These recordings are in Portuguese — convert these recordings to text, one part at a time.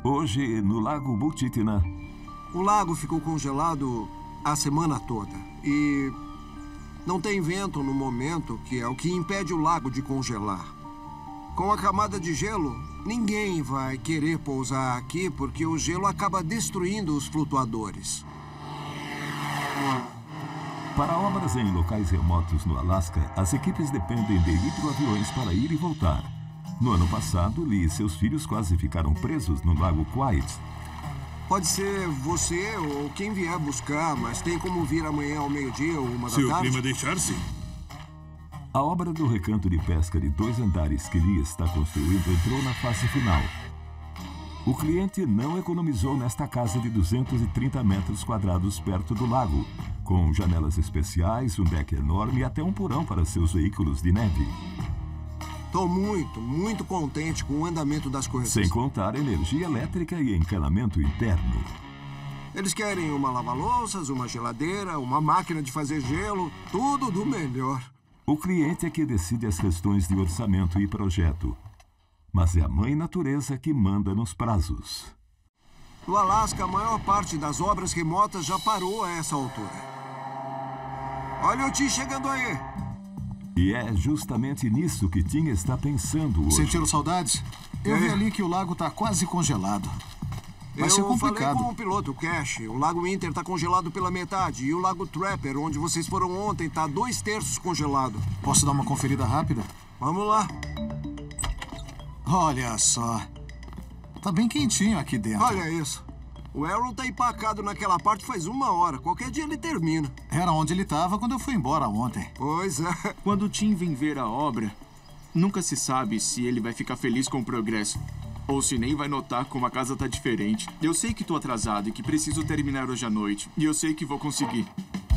Hoje, no Lago Butitna. O lago ficou congelado a semana toda. E não tem vento no momento, que é o que impede o lago de congelar. Com a camada de gelo, ninguém vai querer pousar aqui porque o gelo acaba destruindo os flutuadores. Para obras em locais remotos no Alasca, as equipes dependem de hidroaviões para ir e voltar. No ano passado, Lee e seus filhos quase ficaram presos no Lago Quiet. Pode ser você ou quem vier buscar, mas tem como vir amanhã ao meio-dia ou 1 da tarde? Se o clima deixar, sim. A obra do recanto de pesca de 2 andares que Lee está construindo entrou na fase final. O cliente não economizou nesta casa de 230 metros quadrados perto do lago, com janelas especiais, um deck enorme e até um porão para seus veículos de neve. Estou muito contente com o andamento das coisas. Sem contar energia elétrica e encanamento interno. Eles querem uma lava-louças, uma geladeira, uma máquina de fazer gelo, tudo do melhor. O cliente é que decide as questões de orçamento e projeto. Mas é a mãe natureza que manda nos prazos. No Alasca, a maior parte das obras remotas já parou a essa altura. Olha o Tim chegando aí. E é justamente nisso que Tim está pensando hoje. Sentiram saudades? Eu vi ali que o lago está quase congelado. Vai ser complicado. Eu falei com o piloto, o Cash. O Lago Inter está congelado pela metade. E o Lago Trapper, onde vocês foram ontem, está 2/3 congelado. Posso dar uma conferida rápida? Vamos lá. Olha só. Tá bem quentinho aqui dentro. Olha isso. O Arrow tá empacado naquela parte faz 1 hora. Qualquer dia ele termina. Era onde ele estava quando eu fui embora ontem. Pois é. Quando o Tim vem ver a obra, nunca se sabe se ele vai ficar feliz com o progresso. Ou se nem vai notar como a casa tá diferente. Eu sei que tô atrasado e que preciso terminar hoje à noite. E eu sei que vou conseguir.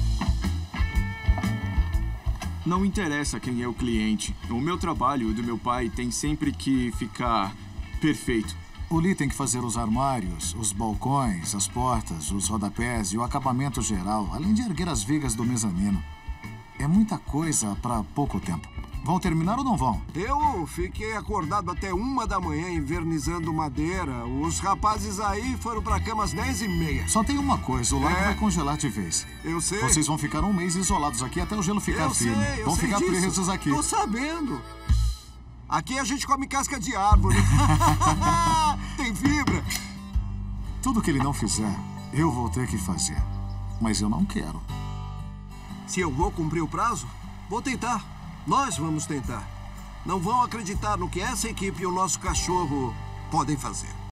Não interessa quem é o cliente. O meu trabalho e o do meu pai tem sempre que ficar perfeito. O Lee tem que fazer os armários, os balcões, as portas, os rodapés e o acabamento geral, além de erguer as vigas do mezanino. É muita coisa para pouco tempo. Vão terminar ou não vão? Eu fiquei acordado até 1 da manhã invernizando madeira. Os rapazes aí foram pra cama às 10h30. Só tem uma coisa, o lago vai congelar de vez. Eu sei. Vocês vão ficar 1 mês isolados aqui até o gelo ficar firme. Vão ficar presos aqui. Tô sabendo. Aqui a gente come casca de árvore. Tem fibra. Tudo que ele não fizer, eu vou ter que fazer. Mas eu não quero. Se eu vou cumprir o prazo, vou tentar. Nós vamos tentar. Não vão acreditar no que essa equipe e o nosso cachorro podem fazer.